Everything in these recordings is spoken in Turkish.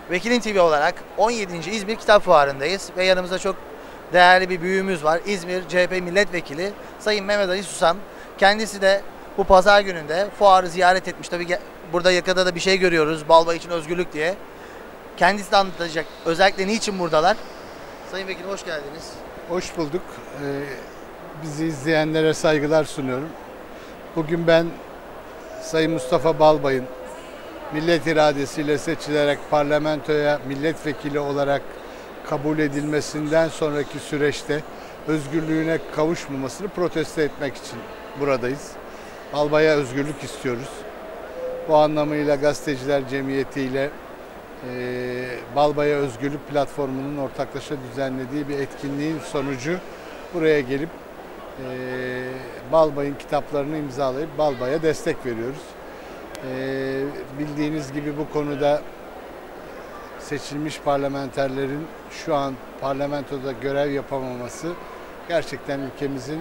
Vekilin TV olarak 17. İzmir Kitap Fuarı'ndayız ve yanımızda çok değerli bir büyüğümüz var. İzmir CHP Milletvekili Sayın Mehmet Ali Susam. Kendisi de bu pazar gününde fuarı ziyaret etmiş. Tabii burada yakada da bir şey görüyoruz. Balbay için özgürlük diye. Kendisi de anlatacak. Özellikle niçin buradalar? Sayın Vekilim hoş geldiniz. Hoş bulduk. Bizi izleyenlere saygılar sunuyorum. Bugün ben Sayın Mustafa Balbay'ın millet iradesiyle seçilerek parlamentoya milletvekili olarak kabul edilmesinden sonraki süreçte özgürlüğüne kavuşmamasını protesto etmek için buradayız. Balbay'a özgürlük istiyoruz. Bu anlamıyla Gazeteciler Cemiyeti ile Balbay'a Özgürlük Platformu'nun ortaklaşa düzenlediği bir etkinliğin sonucu buraya gelip Balbay'ın kitaplarını imzalayıp Balbay'a destek veriyoruz. Bildiğiniz gibi bu konuda seçilmiş parlamenterlerin şu an parlamentoda görev yapamaması gerçekten ülkemizin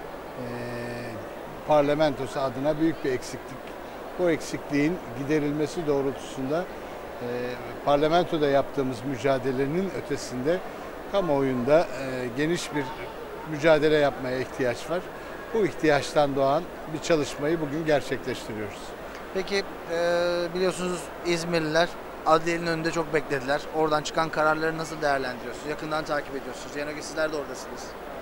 parlamentosu adına büyük bir eksiklik. Bu eksikliğin giderilmesi doğrultusunda parlamentoda yaptığımız mücadelenin ötesinde kamuoyunda geniş bir mücadele yapmaya ihtiyaç var. Bu ihtiyaçtan doğan bir çalışmayı bugün gerçekleştiriyoruz. Peki biliyorsunuz İzmirliler adliyenin önünde çok beklediler. Oradan çıkan kararları nasıl değerlendiriyorsunuz? Yakından takip ediyorsunuz. Yani sizler de oradasınız.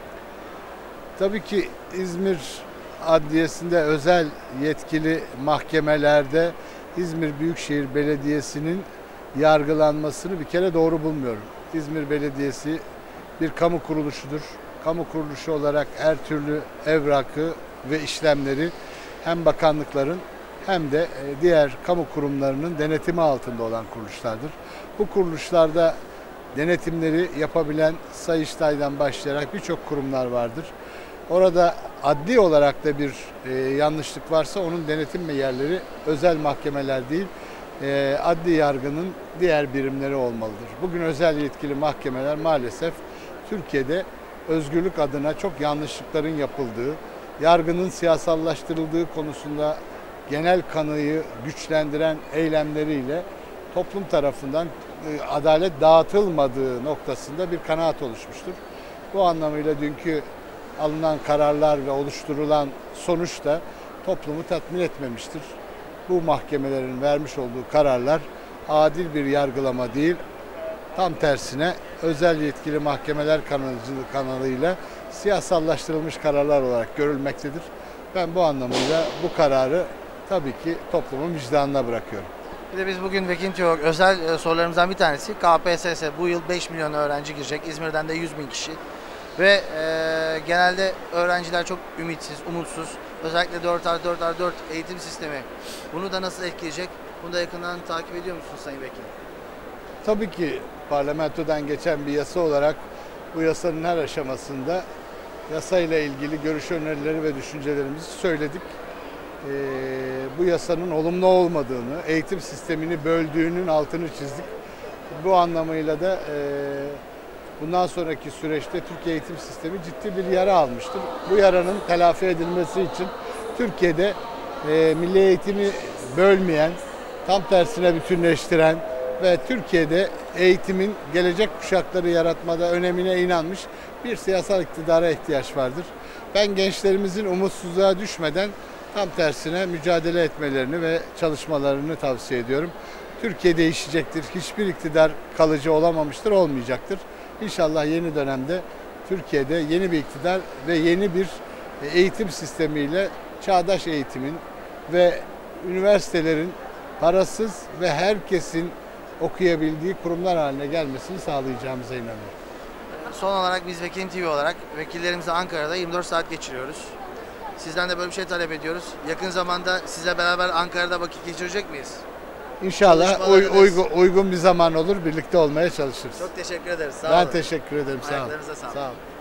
Tabii ki İzmir Adliyesi'nde özel yetkili mahkemelerde İzmir Büyükşehir Belediyesi'nin yargılanmasını bir kere doğru bulmuyorum. İzmir Belediyesi bir kamu kuruluşudur. Kamu kuruluşu olarak her türlü evrakı ve işlemleri hem bakanlıkların hem de diğer kamu kurumlarının denetimi altında olan kuruluşlardır. Bu kuruluşlarda denetimleri yapabilen Sayıştay'dan başlayarak birçok kurumlar vardır. Orada adli olarak da bir yanlışlık varsa onun denetim yerleri özel mahkemeler değil, adli yargının diğer birimleri olmalıdır. Bugün özel yetkili mahkemeler maalesef Türkiye'de özgürlük adına çok yanlışlıkların yapıldığı, yargının siyasallaştırıldığı konusunda genel kanıyı güçlendiren eylemleriyle toplum tarafından adalet dağıtılmadığı noktasında bir kanaat oluşmuştur. Bu anlamıyla dünkü alınan kararlar ve oluşturulan sonuç da toplumu tatmin etmemiştir. Bu mahkemelerin vermiş olduğu kararlar adil bir yargılama değil, tam tersine özel yetkili mahkemeler kanalıyla siyasallaştırılmış kararlar olarak görülmektedir. Ben bu anlamıyla bu kararı tabii ki toplumun vicdanına bırakıyorum. Bir de biz bugün Vekilin TV olarak özel sorularımızdan bir tanesi KPSS. Bu yıl 5 milyon öğrenci girecek. İzmir'den de 100 bin kişi. Ve genelde öğrenciler çok ümitsiz, umutsuz. Özellikle 4+4+4 eğitim sistemi. Bunu da nasıl etkileyecek? Bunu da yakından takip ediyor musunuz Sayın Vekilim? Tabii ki parlamentodan geçen bir yasa olarak bu yasanın her aşamasında yasayla ilgili görüş önerileri ve düşüncelerimizi söyledik. Bu yasanın olumlu olmadığını, eğitim sistemini böldüğünün altını çizdik. Bu anlamıyla da bundan sonraki süreçte Türkiye eğitim sistemi ciddi bir yara almıştır. Bu yaranın telafi edilmesi için Türkiye'de milli eğitimi bölmeyen, tam tersine bütünleştiren ve Türkiye'de eğitimin gelecek kuşakları yaratmada önemine inanmış bir siyasal iktidara ihtiyaç vardır. Ben gençlerimizin umutsuzluğa düşmeden tam tersine mücadele etmelerini ve çalışmalarını tavsiye ediyorum. Türkiye değişecektir. Hiçbir iktidar kalıcı olamamıştır, olmayacaktır. İnşallah yeni dönemde Türkiye'de yeni bir iktidar ve yeni bir eğitim sistemiyle çağdaş eğitimin ve üniversitelerin parasız ve herkesin okuyabildiği kurumlar haline gelmesini sağlayacağımıza inanıyorum. Son olarak biz Vekilin TV olarak vekillerimizle Ankara'da 24 saat geçiriyoruz. Sizden de böyle bir şey talep ediyoruz. Yakın zamanda sizle beraber Ankara'da vakit geçirecek miyiz? İnşallah uygun bir zaman olur, birlikte olmaya çalışırız. Çok teşekkür ederiz. Sağ Ben olun. teşekkür ederim. Sağ olun. Ayaklarınıza sağlık. Sağ olun.